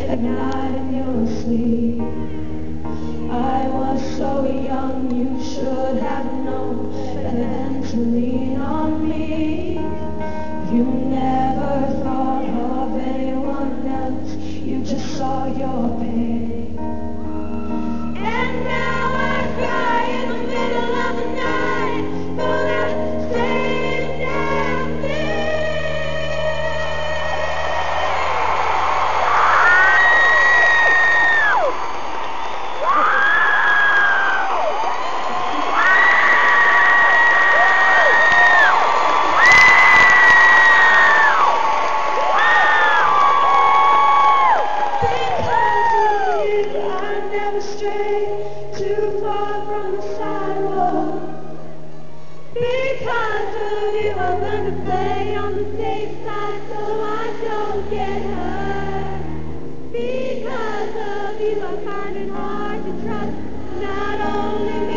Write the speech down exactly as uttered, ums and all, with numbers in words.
at night in your sleep. I was so young, you should have known better than to lean on me. You never thought of anyone else, you just saw your pain. And now I cry in the middle of the night for that same damn thing. Too far from the sidewalk. Because of you, I learned to play on the safe side so I don't get hurt. Because of you, I find it hard to trust not only